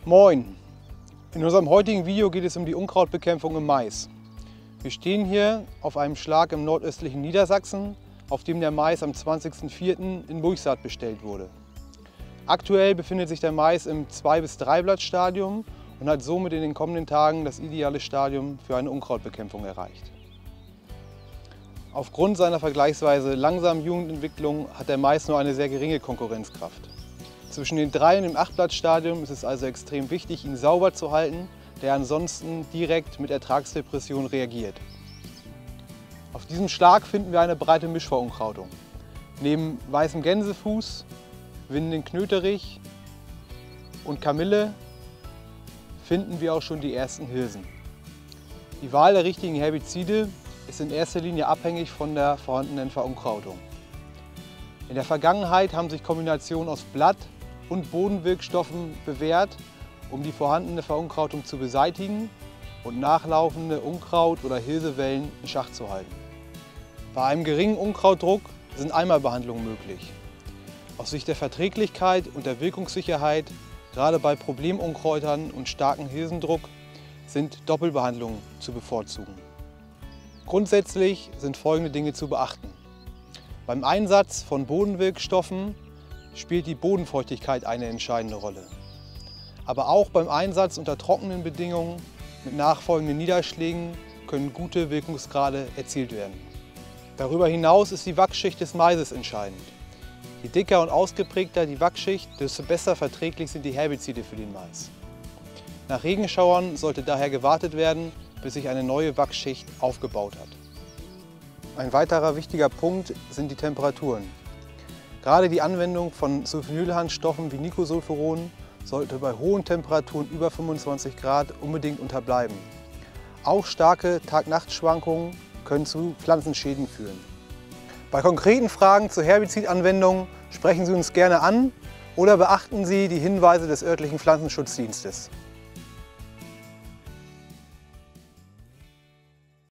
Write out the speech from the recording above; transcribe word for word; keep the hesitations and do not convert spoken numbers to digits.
Moin! In unserem heutigen Video geht es um die Unkrautbekämpfung im Mais. Wir stehen hier auf einem Schlag im nordöstlichen Niedersachsen, auf dem der Mais am zwanzigsten vierten in Mulchsaat bestellt wurde. Aktuell befindet sich der Mais im zwei bis drei Blatt-Stadium und hat somit in den kommenden Tagen das ideale Stadium für eine Unkrautbekämpfung erreicht. Aufgrund seiner vergleichsweise langsamen Jugendentwicklung hat der Mais nur eine sehr geringe Konkurrenzkraft. Zwischen den drei und dem acht Blatt-Stadium ist es also extrem wichtig, ihn sauber zu halten, da er ansonsten direkt mit Ertragsdepression reagiert. Auf diesem Schlag finden wir eine breite Mischverunkrautung. Neben weißem Gänsefuß, windenden Knöterich und Kamille finden wir auch schon die ersten Hirsen. Die Wahl der richtigen Herbizide ist in erster Linie abhängig von der vorhandenen Verunkrautung. In der Vergangenheit haben sich Kombinationen aus Blatt- und Bodenwirkstoffen bewährt, um die vorhandene Verunkrautung zu beseitigen und nachlaufende Unkraut- oder Hirsewellen in Schach zu halten. Bei einem geringen Unkrautdruck sind Einmalbehandlungen möglich. Aus Sicht der Verträglichkeit und der Wirkungssicherheit, gerade bei Problemunkräutern und starkem Hirsendruck, sind Doppelbehandlungen zu bevorzugen. Grundsätzlich sind folgende Dinge zu beachten. Beim Einsatz von Bodenwirkstoffen spielt die Bodenfeuchtigkeit eine entscheidende Rolle. Aber auch beim Einsatz unter trockenen Bedingungen mit nachfolgenden Niederschlägen können gute Wirkungsgrade erzielt werden. Darüber hinaus ist die Wachsschicht des Maises entscheidend. Je dicker und ausgeprägter die Wachsschicht, desto besser verträglich sind die Herbizide für den Mais. Nach Regenschauern sollte daher gewartet werden, bis sich eine neue Wachsschicht aufgebaut hat. Ein weiterer wichtiger Punkt sind die Temperaturen. Gerade die Anwendung von Sulfonylharnstoffen wie Nicosulfuron sollte bei hohen Temperaturen über fünfundzwanzig Grad unbedingt unterbleiben. Auch starke Tag-Nacht-Schwankungen können zu Pflanzenschäden führen. Bei konkreten Fragen zur Herbizidanwendung sprechen Sie uns gerne an oder beachten Sie die Hinweise des örtlichen Pflanzenschutzdienstes.